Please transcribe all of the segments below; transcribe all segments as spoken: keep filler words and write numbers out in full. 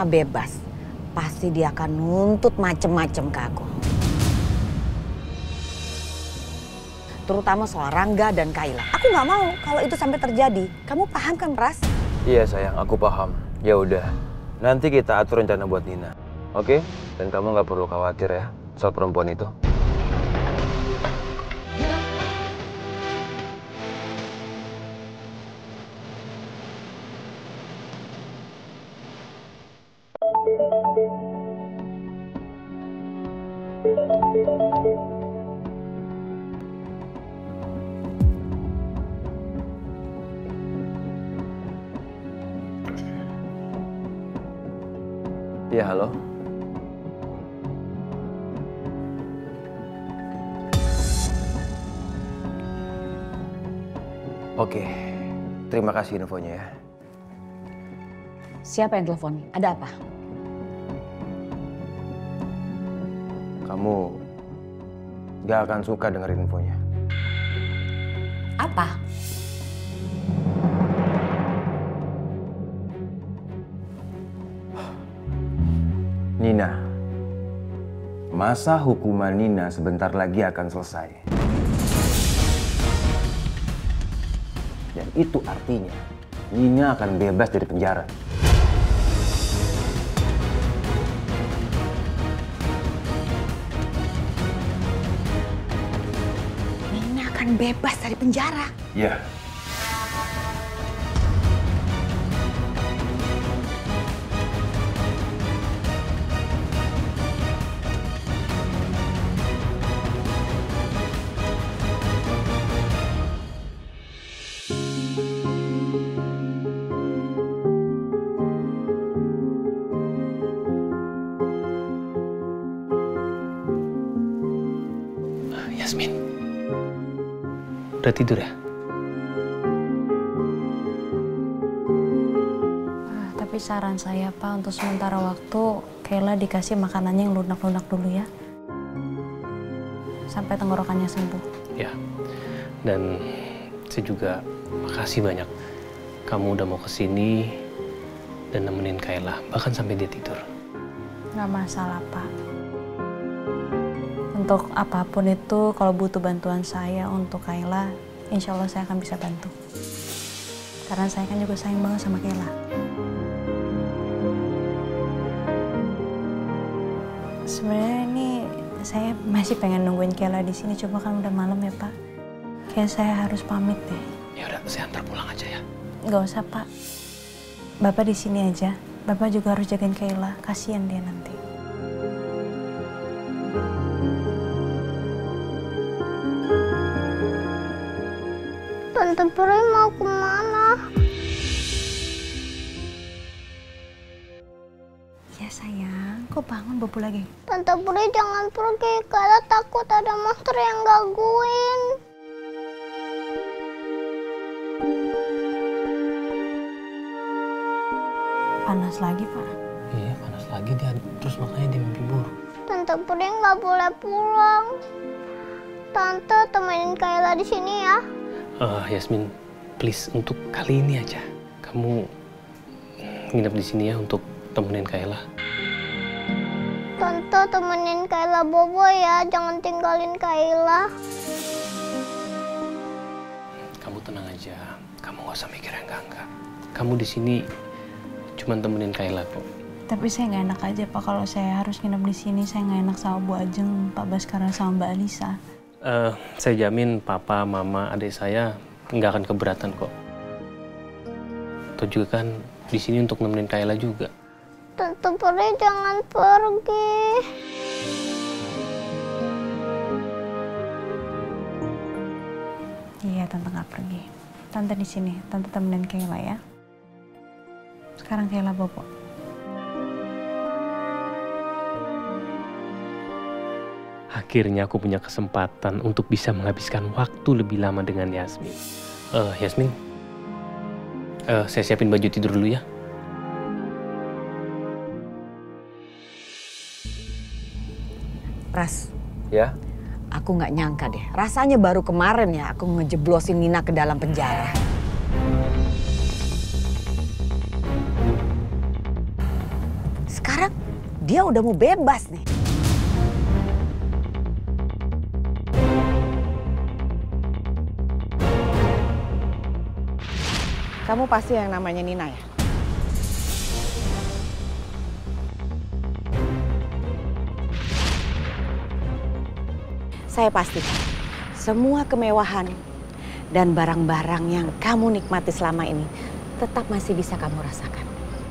bebas, pasti dia akan nuntut macem-macem ke aku. Terutama soal Rangga dan Kayla. Aku nggak mau kalau itu sampai terjadi. Kamu paham kan, Pras? Iya sayang, aku paham. Ya udah, nanti kita atur rencana buat Nina, oke? Dan kamu nggak perlu khawatir ya soal perempuan itu. Ya, halo. Oke, terima kasih infonya ya. Siapa yang telepon? Ada apa? Kamu gak akan suka dengerin infonya. Apa? Nina, masa hukuman Nina sebentar lagi akan selesai. Dan itu artinya Nina akan bebas dari penjara. Nina akan bebas dari penjara? Ya. Yasmin, udah tidur ya? Ah, tapi saran saya Pak, untuk sementara waktu Kayla dikasih makanannya yang lunak-lunak dulu ya. Sampai tenggorokannya sembuh. Ya, dan saya juga makasih banyak. Kamu udah mau kesini dan nemenin Kayla, bahkan sampai dia tidur. Nggak masalah Pak. Untuk apapun itu, kalau butuh bantuan saya untuk Kayla, insya Allah saya akan bisa bantu. Karena saya kan juga sayang banget sama Kayla. Sebenarnya ini saya masih pengen nungguin Kayla di sini, coba kan udah malam ya Pak. Kayak saya harus pamit deh. Ya udah, saya antar pulang aja ya. Nggak usah Pak. Bapak di sini aja. Bapak juga harus jagain Kayla, kasihan dia nanti. Tante Peri mau kemana? Ya sayang, kok bangun bobo lagi? Tante Peri jangan pergi, Kayla takut ada monster yang gangguin. Panas lagi Pak. Iya, panas lagi dia, terus makanya dia mimpi buruk. Tante Peri nggak boleh pulang. Tante temenin Kayla di sini ya. Uh, Yasmin, please untuk kali ini aja kamu nginep di sini ya untuk temenin Kayla. Tante temenin Kayla bobo ya, jangan tinggalin Kayla. Kamu tenang aja, kamu gak usah mikir yang enggak-enggak. Kamu di sini cuma temenin Kayla kok. Tapi saya nggak enak aja Pak kalau saya harus nginep di sini. Saya nggak enak sama Bu Ajeng, Pak Baskara sama Mbak Alisa. Uh, saya jamin papa, mama, adik saya nggak akan keberatan kok. Atau juga kan di sini untuk nemenin Kayla juga. Tante Peri jangan pergi. Iya, Tante nggak pergi. Tante di sini, Tante temenin Kayla ya. Sekarang Kayla bobo. Akhirnya aku punya kesempatan untuk bisa menghabiskan waktu lebih lama dengan Yasmin. Uh, Yasmin, uh, saya siapin baju tidur dulu ya. Pras. Ya? Aku nggak nyangka deh. Rasanya baru kemarin ya aku ngejeblosin Nina ke dalam penjara. Sekarang dia udah mau bebas nih. Kamu pasti yang namanya Nina ya? Saya pastikan semua kemewahan dan barang-barang yang kamu nikmati selama ini tetap masih bisa kamu rasakan.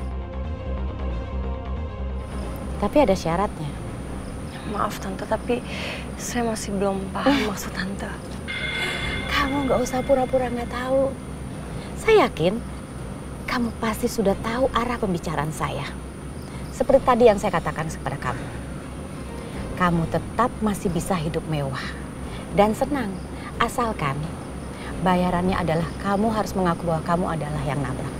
Tapi ada syaratnya. Maaf Tante, tapi saya masih belum paham maksud Tante. Kamu nggak usah pura-pura nggak tahu. Saya yakin kamu pasti sudah tahu arah pembicaraan saya. Seperti tadi yang saya katakan kepada kamu. Kamu tetap masih bisa hidup mewah dan senang. Asalkan bayarannya adalah kamu harus mengaku bahwa kamu adalah yang nabrak.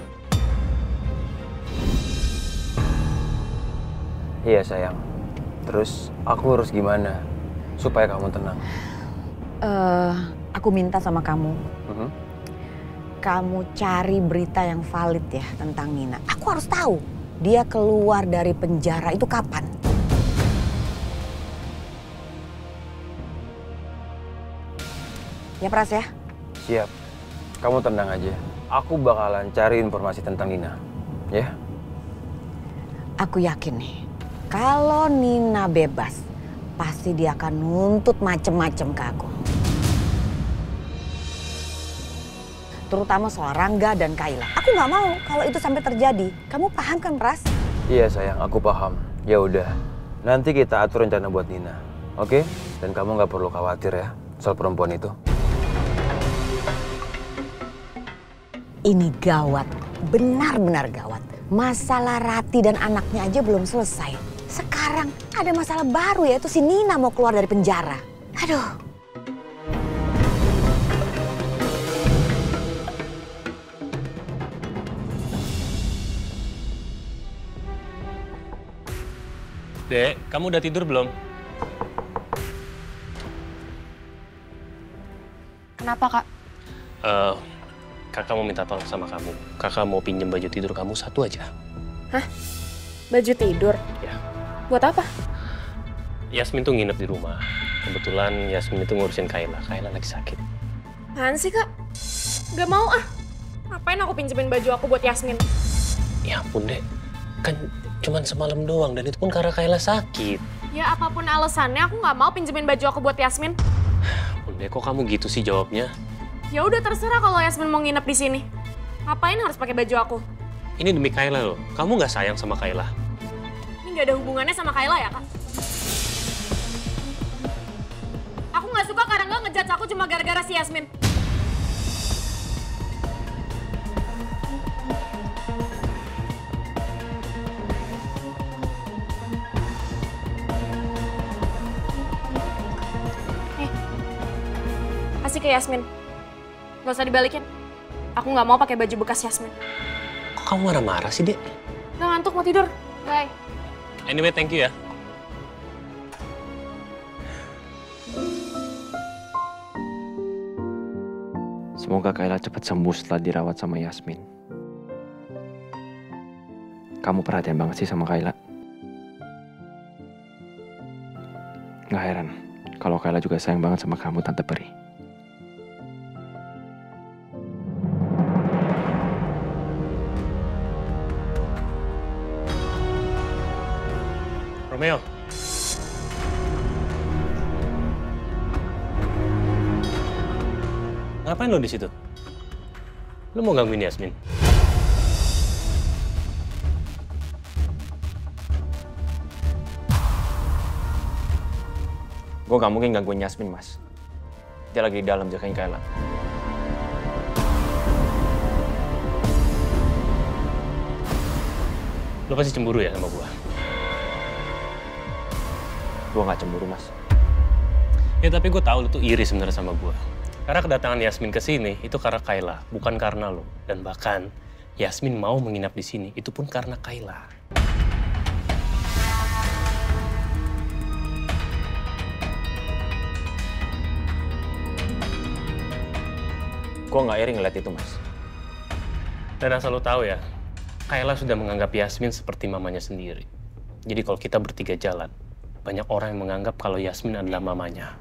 Iya sayang. Terus aku harus gimana supaya kamu tenang? Uh, aku minta sama kamu. Uh-huh. Kamu cari berita yang valid ya tentang Nina. Aku harus tahu dia keluar dari penjara itu kapan. Ya Pras ya? Siap. Kamu tenang aja. Aku bakalan cari informasi tentang Nina. Ya? Aku yakin nih, kalau Nina bebas, pasti dia akan nuntut macem-macem ke aku. Terutama soal Rangga dan Kayla. Aku nggak mau kalau itu sampai terjadi. Kamu paham kan, Pras? Iya sayang, aku paham. Ya udah, nanti kita atur rencana buat Nina, oke? Dan kamu nggak perlu khawatir ya soal perempuan itu. Ini gawat, benar-benar gawat. Masalah Rati dan anaknya aja belum selesai. Sekarang ada masalah baru yaitu si Nina mau keluar dari penjara. Aduh. Dek, kamu udah tidur belum? Kenapa Kak? Uh, kakak mau minta tolong sama kamu. Kakak mau pinjam baju tidur kamu satu aja. Hah? Baju tidur? Ya. Buat apa? Yasmin tuh nginep di rumah. Kebetulan Yasmin itu ngurusin Kayla. Kayla lagi sakit. Apaan sih Kak? Gak mau ah. Ngapain aku pinjemin baju aku buat Yasmin? Ya ampun Dek, kan cuman semalam doang dan itu pun karena Kayla sakit. Ya apapun alasannya aku nggak mau pinjemin baju aku buat Yasmin. Ampun Dek, kok kamu gitu sih jawabnya? Ya udah terserah kalau Yasmin mau nginep di sini. Ngapain harus pakai baju aku? Ini demi Kayla loh. Kamu nggak sayang sama Kayla? Ini nggak ada hubungannya sama Kayla ya Kak? Aku nggak suka karena nggak ngejudge aku cuma gara-gara si Yasmin. Kasih ke Yasmin. Gak usah dibalikin. Aku nggak mau pakai baju bekas Yasmin. Kok kamu marah-marah sih, Dek? Udah ngantuk, mau tidur. Bye. Anyway, thank you ya. Semoga Kayla cepat sembuh setelah dirawat sama Yasmin. Kamu perhatian banget sih sama Kayla. Nggak heran kalau Kayla juga sayang banget sama kamu, Tante Peri. Romeo. Ngapain lo di situ? Lo mau gangguin Yasmin? Gue gak mungkin gangguin Yasmin, Mas. Dia lagi di dalam jagain Kayla. Lo pasti cemburu ya sama gue? Gue gak cemburu, Mas. Ya tapi gue tahu lo tuh iri sebenarnya sama gue. Karena kedatangan Yasmin ke sini itu karena Kayla, bukan karena lo. Dan bahkan Yasmin mau menginap di sini itu pun karena Kayla. Gue gak iri ngeliat itu, Mas. Dan asal lo tahu ya, Kayla sudah menganggap Yasmin seperti mamanya sendiri. Jadi kalau kita bertiga jalan, banyak orang yang menganggap kalau Yasmin adalah mamanya.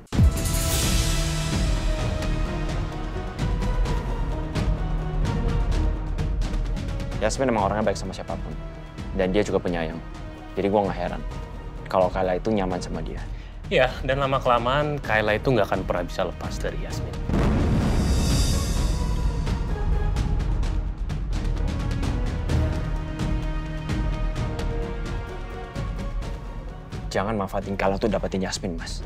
Yasmin emang orangnya baik sama siapapun. Dan dia juga penyayang. Jadi gue nggak heran kalau Kayla itu nyaman sama dia. Ya, dan lama-kelamaan Kayla itu nggak akan pernah bisa lepas dari Yasmin. Jangan manfaatin Kayla tuh dapetin Yasmin, Mas.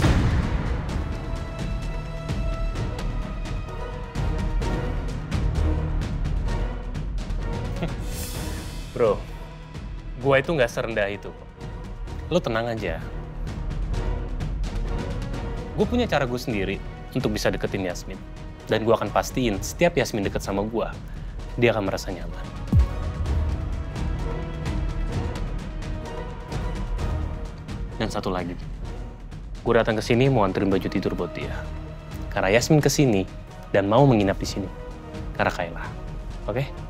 Bro, gua itu nggak serendah itu. Lo tenang aja. Gue punya cara gue sendiri untuk bisa deketin Yasmin. Dan gue akan pastiin setiap Yasmin deket sama gue, dia akan merasa nyaman. Dan satu lagi, gue datang ke sini mau anterin baju tidur buat dia. Karena Yasmin ke sini dan mau menginap di sini. Karena Kayla, oke? Okay?